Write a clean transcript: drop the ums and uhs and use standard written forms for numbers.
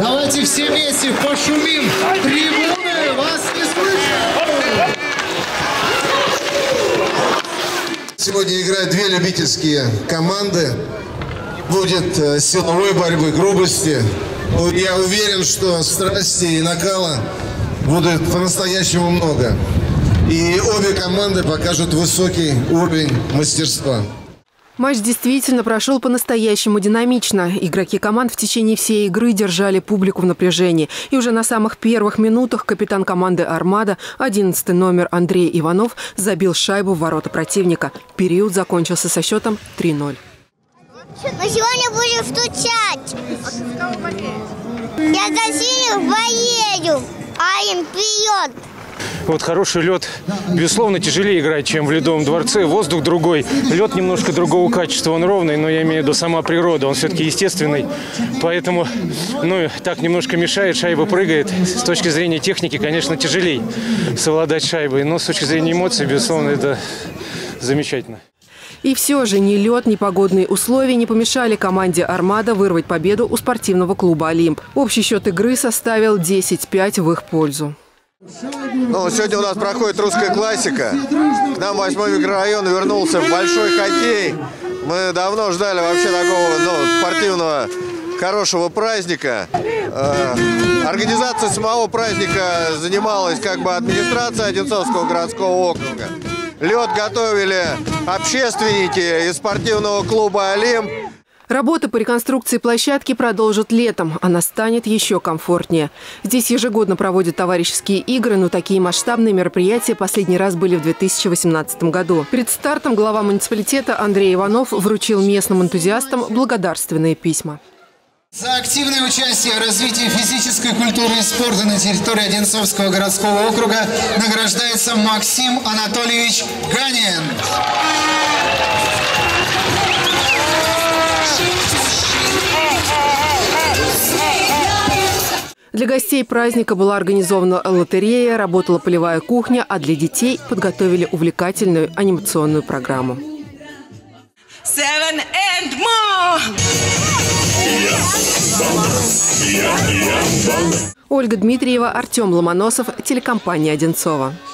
Давайте все вместе пошумим. Трибуны, вас не слышат. Сегодня играют две любительские команды. Будет силовой борьбы, грубости. Я уверен, что страсти и накала будет по-настоящему много. И обе команды покажут высокий уровень мастерства. Матч действительно прошел по-настоящему динамично. Игроки команд в течение всей игры держали публику в напряжении. И уже на самых первых минутах капитан команды «Армада», 11-й номер Андрей Иванов, забил шайбу в ворота противника. Период закончился со счетом 3-0. Мы сегодня будем стучать. Я за синих болею, а им вперед. Вот хороший лед, безусловно, тяжелее играть, чем в Ледовом дворце. Воздух другой, лед немножко другого качества, он ровный, но я имею в виду сама природа, он все-таки естественный. Поэтому, так немножко мешает, шайба прыгает. С точки зрения техники, конечно, тяжелее совладать шайбой, но с точки зрения эмоций, безусловно, это замечательно. И все же ни лед, ни погодные условия не помешали команде «Армада» вырвать победу у спортивного клуба «Олимп». Общий счет игры составил 10-5 в их пользу. Сегодня у нас проходит русская классика. К нам 8-й микрорайон вернулся в большой хоккей. Мы давно ждали вообще такого спортивного хорошего праздника. Организацией самого праздника занималась администрация Одинцовского городского округа. Лед готовили общественники из спортивного клуба «Олимп». Работы по реконструкции площадки продолжат летом. Она станет еще комфортнее. Здесь ежегодно проводят товарищеские игры, но такие масштабные мероприятия последний раз были в 2018 году. Перед стартом глава муниципалитета Андрей Иванов вручил местным энтузиастам благодарственные письма. За активное участие в развитии физической культуры и спорта на территории Одинцовского городского округа награждается Максим Анатольевич Ганин. Для гостей праздника была организована лотерея, работала полевая кухня, а для детей подготовили увлекательную анимационную программу. Ольга Дмитриева, Артем Ломоносов, телекомпания «Одинцова».